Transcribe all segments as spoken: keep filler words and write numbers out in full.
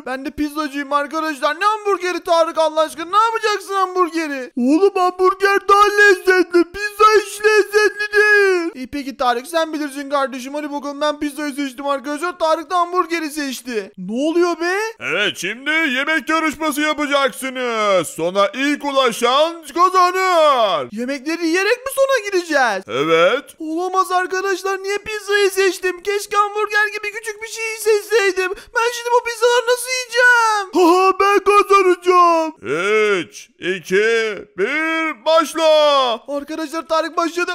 Ben de pizzacıyım arkadaşlar. Ne hamburgeri Tarık Allah aşkına? Ne yapacaksın hamburgeri? Oğlum hamburger daha lezzetli. Pizza hiç lezzetli değil. İyi peki Tarık sen bilirsin kardeşim. Hadi bakalım ben pizzayı seçtim arkadaşlar. Tarık da hamburgeri seçti. Ne oluyor be? Evet şimdi yemek yarışması yapacaksınız. Sona ilk ulaşan kazanır. Yemekleri yiyerek mi sona gireceğiz? Evet. Olamaz arkadaşlar. Niye pizzayı seçtim? Keşke hamburger gibi küçük bir şey seçseydim. Ben şimdi bu pizzaları nasıl yiyeceğim? Haha ben kazanacağım. üç, iki, bir başla. Arkadaşlar Tarık başladı.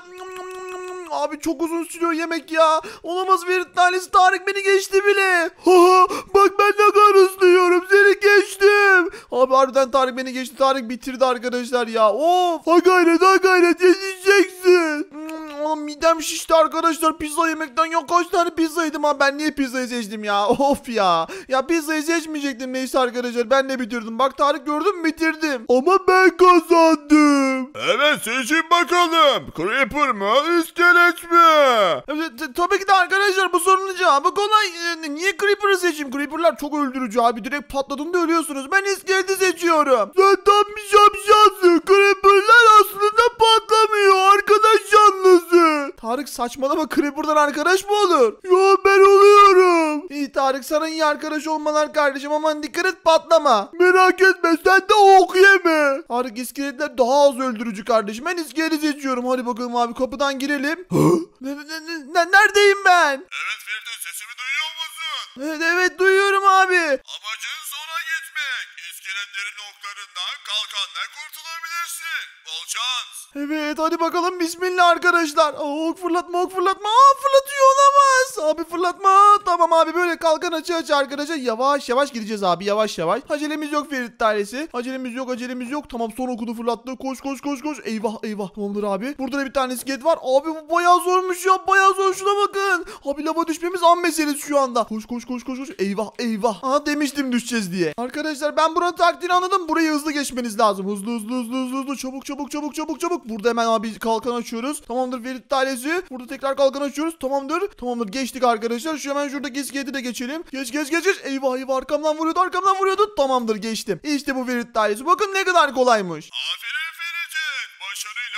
Abi çok uzun sürüyor yemek ya. Olamaz bir tanesi Tarık beni geçti bile. Haha bak ben ne kadar hızlı yiyorum. Seni geçtim. Abi harbiden Tarık beni geçti. Tarık bitirdi arkadaşlar ya. Of. Ha gayret ha gayret yetişeceksin. Oğlum midem şişti arkadaşlar. Pizza yemekten yok. Kaç tane pizza yedim ha. Ben niye pizzayı seçtim ya? Of ya. Ya pizzayı seçmeyecektim neyse arkadaşlar. Ben de bitirdim. Bak Tarık gördün mü bitirdim. Ama ben kazandım. Evet seçin bakalım. Creeper mı iskelet mi? Evet, tabii ki de arkadaşlar bu sorunun cevabı kolay. Ee, niye Creeper'ı seçeyim? Creeper'lar çok öldürücü abi. Direkt patladığında ölüyorsunuz. Ben iskeleti seçiyorum. Sen tam bir şapşansın. Creeper'lar aslında patlamıyor. Arkadaş canlısı. Tarık saçmalama. Creeper'dan arkadaş mı olur? Yo ben oluyorum. İyi Tarık sana iyi arkadaş olmalar kardeşim. Aman dikkat et patlama. Merak etme sen de ok yeme. Tarık iskeletler daha az öldürücü kardeşim. Ben iskeleti seçiyorum. Hadi bakalım abi kapıdan girelim. ne, ne, ne, neredeyim ben? Evet Firdevs sesimi duyuyor musun? Evet evet duyuyorum abi. Amacın sona gitmek. İskeletlerin oklarından kalkanla kurtulabilirsin. Bol şans. Evet hadi bakalım bismillah arkadaşlar. Aa, ok fırlatma ok fırlatma. Aa fırlatıyor olamaz. Abi fırlatma. Tamam abi böyle kalkan açı açı arkadaşlar. Yavaş yavaş gideceğiz abi yavaş yavaş. Acelemiz yok Ferit ailesi. Acelemiz yok acelemiz yok. Tamam son okudu fırlattı. Koş koş koş koş. Eyvah eyvah. Tamamdır abi. Burada da bir tane iskelet var. Abi bu bayağı zormuş ya. Bayağı zor şuna bakın. Abi lava düşmemiz an meselesi şu anda. Koş koş koş koş koş. Eyvah eyvah. Aha demiştim düşeceğiz diye. Arkadaşlar ben buranın taktiğini anladım. Burayı hızlı geçmeniz lazım. Hızlı hızlı hızlı hızlı hızlı. Çabuk çabuk çabuk çabuk çabuk. Burada hemen abi kalkan açıyoruz. Tamamdır Ferit ailesi. Burada tekrar kalkan açıyoruz. Tamamdır. Tamamdır geçtik arkadaşlar. Şu hemen şuradaki iskeleti de geçelim. Geç geç geç geç. Eyvah eyvah arkamdan vuruyordu arkamdan vuruyordu. Tamamdır geçtim. İşte bu Ferit ailesi. Bakın ne kadar kolaymış. Aferin Ferit'in. Başarıyla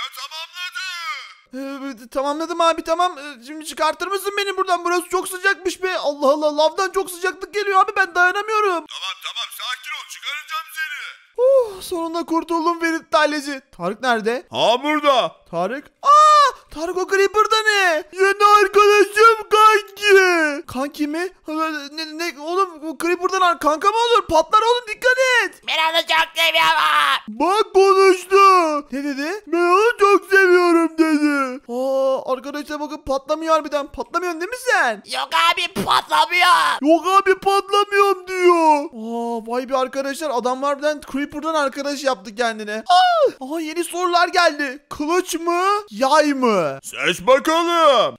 tamamladın. Evet, tamamladım abi tamam. Ee, Şimdi çıkartır mısın beni buradan? Burası çok sıcakmış be. Allah Allah lavdan çok sıcaklık geliyor abi ben dayanamıyorum. Tamam tamam sakin ol çıkaracağım seni. Uh, sonunda kurtuldum Ferit ailesi. Tarık nerede? Ha burada. Tarık? Aa! Tarık o Creeper'da ne? Yeni arkadaşım kanki. Kanki mi? Ne, ne, oğlum bu Creeper'dan kanka mı olur? Patlar oğlum dikkat et. Ben onu çok seviyorum. Bak konuştu. Ne dedi? Ben onu çok seviyorum dedi. Aa, arkadaşlar bakın patlamıyor harbiden. Patlamıyorsun değil mi sen? Yok abi patlamıyor. Yok abi patlamıyorum diyor. Aa, vay be arkadaşlar adam harbiden Creeper'dan arkadaş yaptı kendine. Aa, aha yeni sorular geldi. Kılıç mı? Yay mı? Seç bakalım.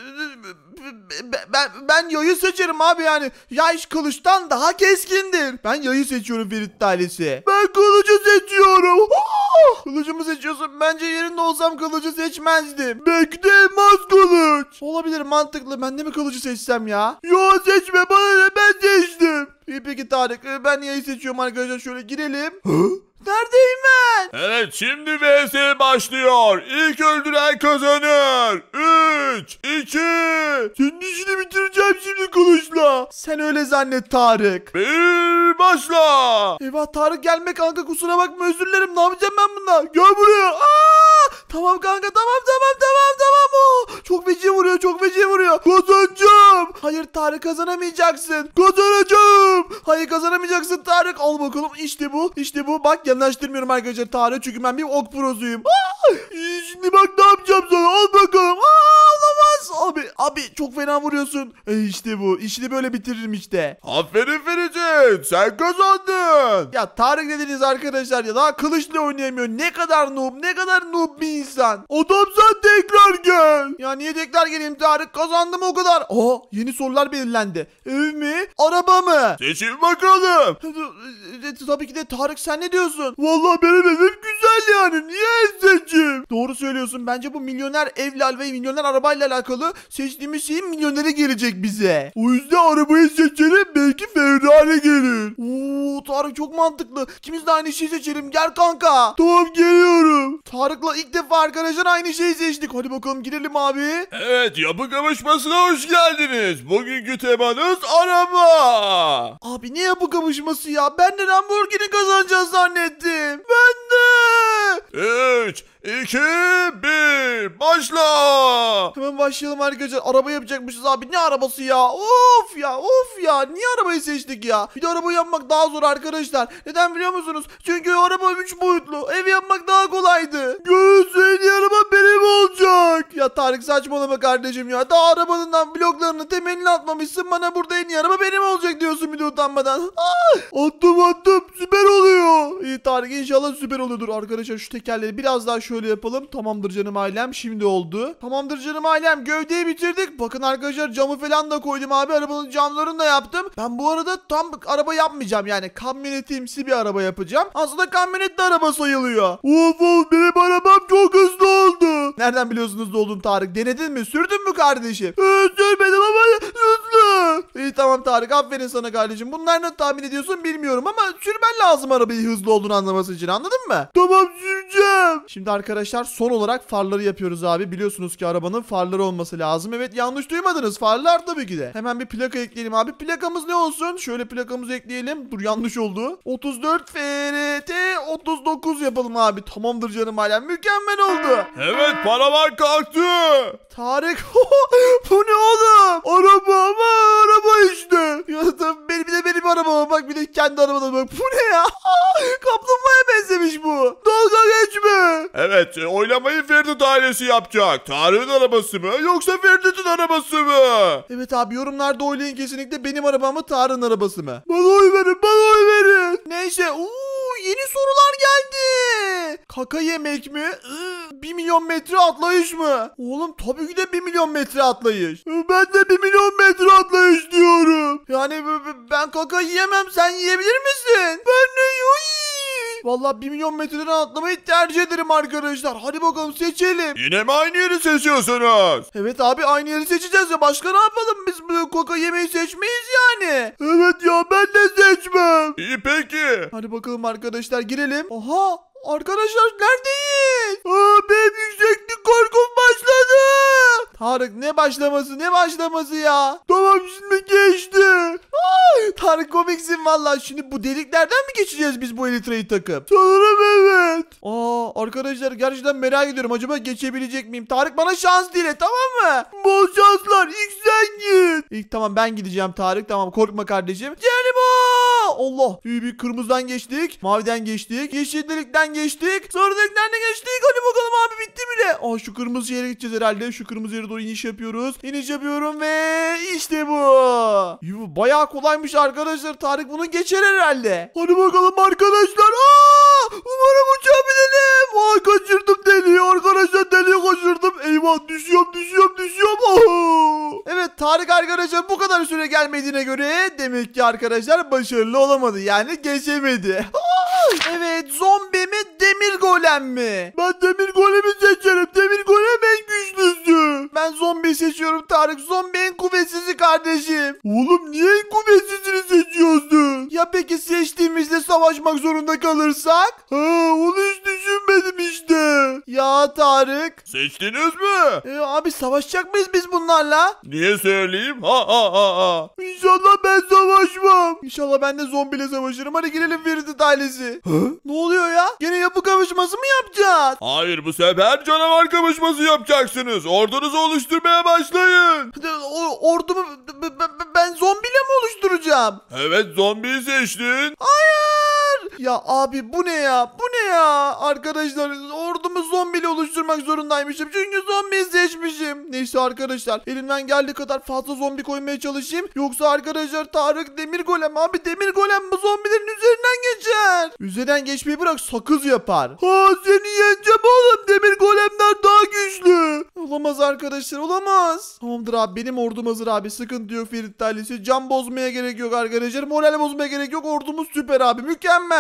Ben, ben, ben yayı seçerim abi yani. Yay kılıçtan daha keskindir. Ben yayı seçiyorum Ferit ailesi. Ben kılıcı seçiyorum. Aa! Kılıcımı seçiyorsun. Bence yerinde olsam kılıcı seçmezdim. Belki de elmas kılıç. Olabilir mantıklı. Ben de mi kılıcı seçsem ya? Yo seçme bana ne ben seçtim. İyi peki Tarık ben yayı seçiyorum arkadaşlar. Şöyle girelim. Neredeyim ben? Evet şimdi V S başlıyor. İlk öldüren kazanır. üç, iki, Senin işini bitireceğim şimdi kılıçla. Sen öyle zannet Tarık. bir başla. Eyvah Tarık gelme kanka kusura bakma özür dilerim. Ne yapacağım ben bununla? Gel buraya. Aa! Tamam kanka tamam tamam tamam tamam. Oh! Çok feci vuruyor çok feci vuruyor. Kazanacağım. Hayır Tarık kazanamayacaksın. Kazanacağım. Hayır kazanamayacaksın Tarık. Al bakalım işte bu işte bu. Bak yanaştırmıyorum arkadaşlar Tarık çünkü ben bir ok prosuyum. Aa! Şimdi bak ne yapacağım sana. Al bakalım. Aa, olamaz. Abi abi çok fena vuruyorsun. E işte bu. İşini böyle bitiririm işte. Aferin Ferit'in sen kazandın. Ya Tarık dediniz arkadaşlar ya daha kılıçla oynayamıyor. Ne kadar noob ne kadar noob bir insan. Adam sen tekrar gel. Ya niye tekrar geleyim Tarık kazandım o kadar. Aa yeni sorular belirlendi. Ev mi? Araba mı? Seçin bakalım. Tabii ki de Tarık sen ne diyorsun? Vallahi benim evim güzel yani. Niye ev seçeyim? Doğru söylüyorsun. Bence bu milyoner evle ve milyoner arabayla alakalı alakalı seçtiğimiz şeyin milyoneri gelecek bize. O yüzden arabayı seçelim, belki Ferrari gelir. Oo Tarık çok mantıklı. İkimiz de aynı şeyi seçelim. Gel kanka. Tamam geliyorum. Tarık'la ilk defa arkadaşlar aynı şeyi seçtik. Hadi bakalım girelim abi. Evet, yapı kapışmasına hoş geldiniz. Bugünkü temanız araba. Abi ne yapı kapışması ya? Ben de Lamborghini kazanacağız zannettim. Ben de. üç, iki, bir, başla. Hemen başlayalım arkadaşlar. Araba yapacakmışız abi. Ne arabası ya? Of ya of ya. Niye arabayı seçtik ya? Bir de arabayı yapmak daha zor arkadaşlar. Neden biliyor musunuz? Çünkü araba üç boyutlu. Ev yapmak daha kolaydı. Görürsün, en iyi araba benim olacak. Ya Tarık saçmalama kardeşim ya. Daha arabanından bloklarını temelini atmamışsın. Bana burada en iyi araba benim olacak diyorsun bir de utanmadan. Ah! Attım attım. Süper oluyor. İyi Tarık, inşallah süper oluyordur. Arkadaşlar şu tekerleri biraz daha şöyle yapalım. Tamamdır canım ailem. Şimdi oldu. Tamamdır canım ailem. Gövdeyi bitirdik. Bakın arkadaşlar camı falan da koydum abi. Arabanın camlarını da yaptım. Ben bu arada tam araba yapmayacağım. Yani kamyonetimsi bir araba yapacağım. Aslında kamyonet de araba sayılıyor. Of of, benim arabam çok hızlı oldu. Nereden biliyorsunuz hızlı olduğunu Tarık? Denedin mi? Sürdün mü kardeşim? Ee, sürmedim ama hızlı. İyi tamam Tarık, aferin sana kardeşim. Bunlar ne tahmin ediyorsun bilmiyorum ama sürmen lazım arabayı hızlı olduğunu anlaması için, anladın mı? Tamam, süreceğim. Şimdi arkadaşlar son olarak farları yapıyoruz abi. Biliyorsunuz ki arabanın farları olması lazım. Evet, yanlış duymadınız, farlar tabii ki de. Hemen bir plaka ekleyelim abi. Plakamız ne olsun? Şöyle plakamızı ekleyelim. Dur, yanlış oldu. otuz dört F R T otuz dokuz yapalım abi. Tamamdır canım ailem, mükemmel oldu. Evet, paravan kalktı. Tarık bu ne oğlum? Araba ama araba işte. Ya tabii benim, bir de benim arabama bak, bir de kendi arabama bak. Bu ne ya? Kaplumbağaya benzemiş bu. Dalga geçme. Evet, e, oylamayı Ferdi ailesi yapacak. Tarık'ın arabası mı yoksa Ferdi'nin arabası mı? Evet abi, yorumlarda oylayın kesinlikle, benim arabam mı Tarık'ın arabası mı? Bana oy verin, bana oy verin. Neyse, uuu yeni sorular geldi. Kaka yemek mi? Iı, bir milyon metre atlayış mı? Oğlum tabii ki de bir milyon metre atlayış. Ben de bir milyon metre atlayış diyorum. Yani ben kaka yiyemem, sen yiyebilir misin? Ben de yiyeyim. Vallahi bir milyon metreden atlamayı tercih ederim arkadaşlar. Hadi bakalım seçelim. Yine mi aynı yeri seçiyorsunuz? Evet abi, aynı yeri seçeceğiz ya. Başka ne yapalım, biz bu koka yemeği seçmeyiz yani. Evet ya, ben de seçmem. İyi peki. Hadi bakalım arkadaşlar, girelim. Aha, arkadaşlar neredeyiz? Aa, benim yükseklik korkum başladı. Tarık, ne başlaması ne başlaması ya? Tamam, şimdi geçti. Ay, Tarık komiksin vallahi. Şimdi bu deliklerden mi geçeceğiz biz bu elitreyi takıp? Sanırım evet. Aa, arkadaşlar gerçekten merak ediyorum, acaba geçebilecek miyim? Tarık, bana şans dile, tamam mı? Bol şanslar, ilk sen git. İlk tamam, ben gideceğim Tarık, tamam, korkma kardeşim. Canım, Allah, bir, bir kırmızıdan geçtik, maviden geçtik, yeşil delikten geçtik, sarı delikten de geçtik. Hadi bakalım abi, bitti bile. Aa, şu kırmızı yere gideceğiz herhalde. Şu kırmızı yere doğru iniş yapıyoruz. İniş yapıyorum ve işte bu. Yuh, bayağı kolaymış arkadaşlar. Tarık bunu geçer herhalde. Hadi bakalım arkadaşlar. Aa, umarım uçabilelim. Aa, kaçırdım deliği arkadaşlar, deliği kaçırdım. Eyvah, düşüyorum düşüyorum düşüyorum. Aa. Evet Tarık arkadaşlar, bu kadar süre gelmediğine göre demek ki arkadaşlar başarılı olamadı. Yani geçemedi. Aa, evet, zombi mi demir golem mi? Ben demir golemi seçerim. Demir golem en güçlüsü. Ben zombi seçiyorum Tarık. Zombi en kuvvetsizi kardeşim. Oğlum, niye en kuvvetsizini seçiyorsun? Ya peki seçtiğimizde savaşmak zorunda kalırsak? Ha, onu hiç düşünmedim işte. Ya Tarık. Seçtiniz mi? Ee, abi savaşacak mıyız biz bunlarla? Niye söyleyeyim? Ha ha ha ha. İnşallah ben savaşmam. İnşallah ben de zombiyle savaşırım. Hadi girelim Ferit ailesi. Ne oluyor ya? Gene yapı kapışması mı yapacağız? Hayır, bu sefer canavar kapışması yapacaksınız. Ordunuzu oluşturmaya başlayın. O, ordumu b- b- ben zombiyle mi oluşturacağım? Evet, zombiyi seçtin. Hayır. Ya abi, bu ne ya? Bu ne ya? Arkadaşlar, ordumu zombiyle oluşturmak zorundaymışım. Çünkü zombiyi seçmişim. Neyse arkadaşlar, elimden geldiği kadar fazla zombi koymaya çalışayım. Yoksa arkadaşlar Tarık demir golem. Abi demir golem bu zombilerin üzerinden geçer. Üzerinden geçmeyi bırak, sakız yapar. Ha, seni yeneceğim oğlum. Demir golemler daha güçlü. Olamaz arkadaşlar, olamaz. Tamamdır abi, benim ordum hazır abi. Sıkıntı yok Ferit ailesi. Can bozmaya gerek yok arkadaşlar. Moral bozmaya gerek yok. Ordumuz süper abi, mükemmel.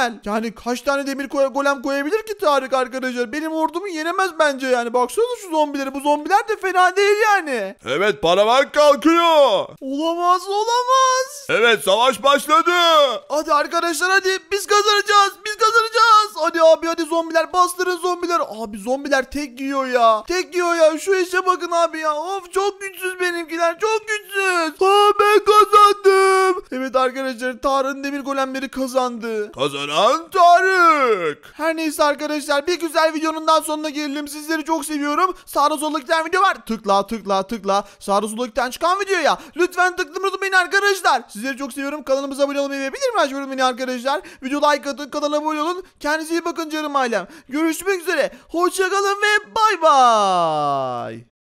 güzel. Yani kaç tane demir koy golem koyabilir ki Tarık arkadaşlar? Benim ordumu yenemez bence yani. Baksana şu zombileri. Bu zombiler de fena değil yani. Evet, paravan kalkıyor. Olamaz olamaz. Evet, savaş başladı. Hadi arkadaşlar hadi biz kazanacağız. Biz kazanacağız. Hadi abi hadi zombiler bastırın zombiler. Abi zombiler tek yiyor ya. Tek yiyor ya. Şu işe bakın abi ya. Of çok güçsüz benimkiler. Çok güçsüz. Ha ben kazandım. Evet arkadaşlar Tarık'ın demir golemleri kazandı. Kazanan Tarık. Her neyse arkadaşlar bir güzel videonun daha sonuna gelelim. Sizleri çok seviyorum. Sağda solda iki tane video var. Tıkla tıkla tıkla. Sağda solda iki tane çıkan videoya. Lütfen tıklamayı unutmayın arkadaşlar. Sizleri çok seviyorum. Kanalımıza abone olmayı ve bildirim açmayı unutmayın arkadaşlar. Video like atın, kanala abone olun. Kendinize iyi bakın canım ailem. Görüşmek üzere. Hoşçakalın ve bay bay.